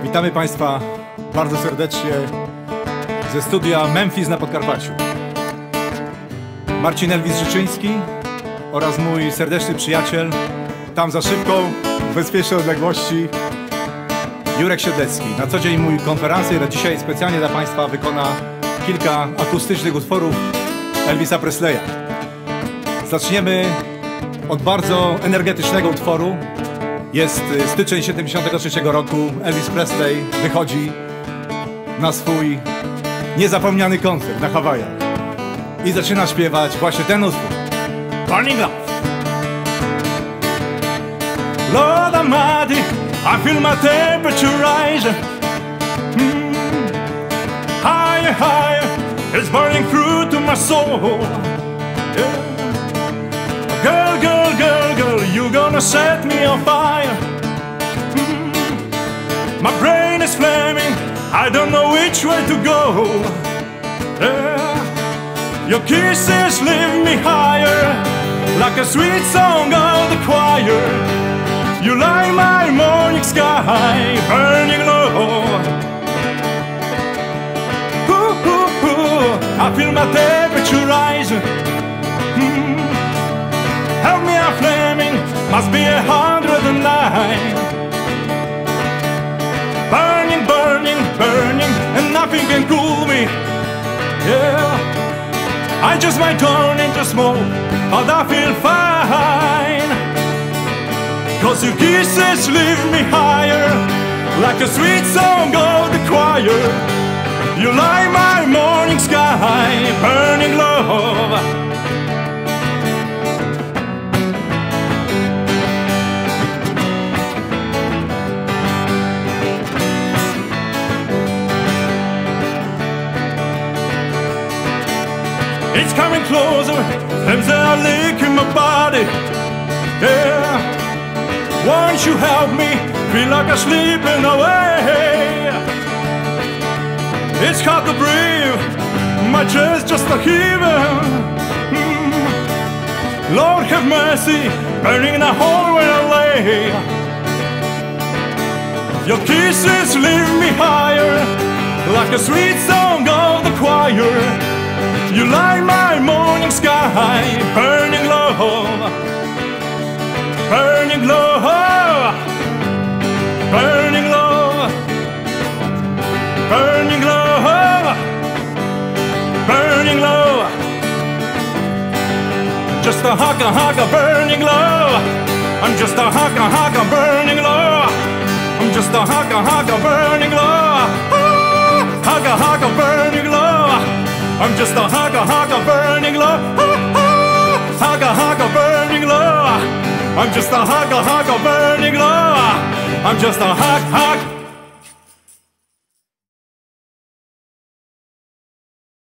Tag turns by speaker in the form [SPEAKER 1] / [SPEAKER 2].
[SPEAKER 1] Witamy Państwa bardzo serdecznie ze studia Memphis na Podkarpaciu. Marcin Elvis Życzyński oraz mój serdeczny przyjaciel, tam za szybką, w bezpiecznej odległości, Jurek Siedlecki. Na co dzień mój konferencjer, a dzisiaj specjalnie dla Państwa wykona kilka akustycznych utworów Elvisa Presleya. Zaczniemy od bardzo energetycznego utworu. Jest styczeń 1973 roku. Elvis Presley wychodzi na swój niezapomniany koncert na Hawajach i zaczyna śpiewać właśnie ten utwór, Burning Love. Lord Almighty, I feel my temperature rise. Higher, higher, it's burning through to my soul. Yeah. Girl, girl, girl, girl, you gonna set me on fire. My brain is flaming, I don't know which way to go. Yeah. Your kisses lift me higher, like a sweet song of the choir. You light my morning sky, burning low. Ooh, ooh, ooh, I feel my temperature rise. Help me, I'm flaming, must be 109. Burning, burning, burning, and nothing can cool me. Yeah, I just might turn into smoke, but I feel fine. 'Cause your kisses lift me higher, like a sweet song of the choir. You light my morning sky, burning love. It's coming closer, flames are licking my body. Yeah, won't you help me? Feel like I'm slipping away. It's hard to breathe, my chest just a heaving. Lord have mercy, burning the hole where I lay. Your kisses lift me higher, like a sweet song of the choir. You light my morning sky, burning low, burning low, burning low, burning low, burning low. Just a hugger, burning low. I'm just a hugger, burning low. I'm just a hugger, burning low. Hugger, burning low. I'm just a hugger, burning low. Hugger, burning low. I'm just a hugger, burning low. I'm just a hug.